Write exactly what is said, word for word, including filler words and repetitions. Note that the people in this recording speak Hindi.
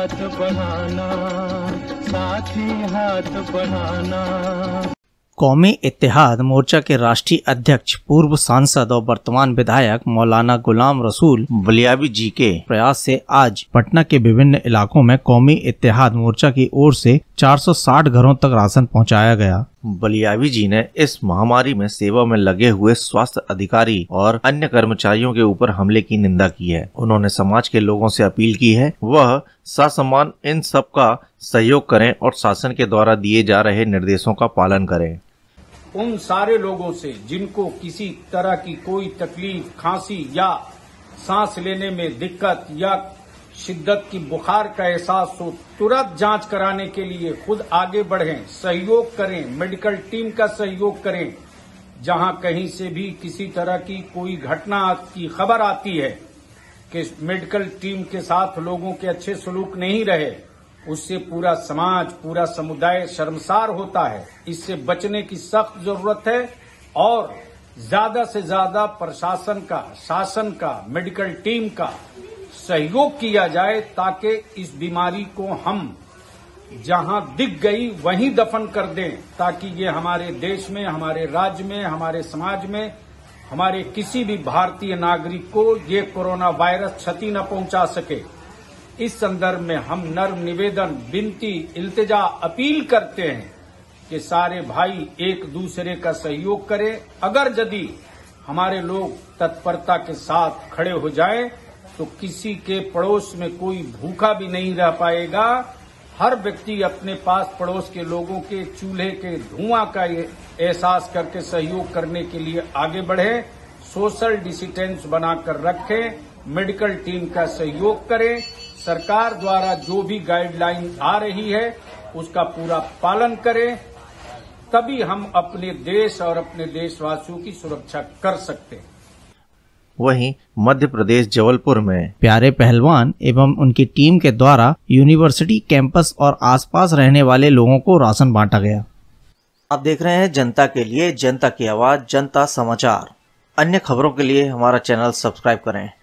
हाथ बढ़ाना, साथी हाथ बढ़ाना। कौमी इत्तेहाद मोर्चा के राष्ट्रीय अध्यक्ष पूर्व सांसद और वर्तमान विधायक मौलाना गुलाम रसूल बलियावी जी के प्रयास से आज पटना के विभिन्न इलाकों में कौमी इत्तेहाद मोर्चा की ओर से चार सौ साठ घरों तक राशन पहुंचाया गया। बलियावी जी ने इस महामारी में सेवा में लगे हुए स्वास्थ्य अधिकारी और अन्य कर्मचारियों के ऊपर हमले की निंदा की है। उन्होंने समाज के लोगों से अपील की है वह ससम्मान इन सब का सहयोग करें और शासन के द्वारा दिए जा रहे निर्देशों का पालन करें। उन सारे लोगों से जिनको किसी तरह की कोई तकलीफ, खांसी या सांस लेने में दिक्कत या शिद्दत की बुखार का एहसास हो, तुरंत जांच कराने के लिए खुद आगे बढ़ें, सहयोग करें, मेडिकल टीम का सहयोग करें। जहां कहीं से भी किसी तरह की कोई घटना की खबर आती है कि मेडिकल टीम के साथ लोगों के अच्छे सलूक नहीं रहे, उससे पूरा समाज, पूरा समुदाय शर्मसार होता है। इससे बचने की सख्त जरूरत है और ज्यादा से ज्यादा प्रशासन का, शासन का, मेडिकल टीम का सहयोग किया जाए ताकि इस बीमारी को हम जहां दिख गई वहीं दफन कर दें, ताकि ये हमारे देश में, हमारे राज्य में, हमारे समाज में, हमारे किसी भी भारतीय नागरिक को ये कोरोना वायरस क्षति न पहुंचा सके। इस संदर्भ में हम नर्म निवेदन, विनती, इल्तिजा, अपील करते हैं कि सारे भाई एक दूसरे का सहयोग करें। अगर यदि हमारे लोग तत्परता के साथ खड़े हो जाएं तो किसी के पड़ोस में कोई भूखा भी नहीं रह पाएगा। हर व्यक्ति अपने पास पड़ोस के लोगों के चूल्हे के धुआं का एहसास करके सहयोग करने के लिए आगे बढ़े, सोशल डिस्टेंस बनाकर रखें, मेडिकल टीम का सहयोग करें, सरकार द्वारा जो भी गाइडलाइन आ रही है उसका पूरा पालन करें, तभी हम अपने देश और अपने देशवासियों की सुरक्षा कर सकते हैं। वहीं मध्य प्रदेश जबलपुर में प्यारे पहलवान एवं उनकी टीम के द्वारा यूनिवर्सिटी कैंपस और आसपास रहने वाले लोगों को राशन बांटा गया। आप देख रहे हैं जनता के लिए, जनता की आवाज, जनता समाचार। अन्य खबरों के लिए हमारा चैनल सब्सक्राइब करें।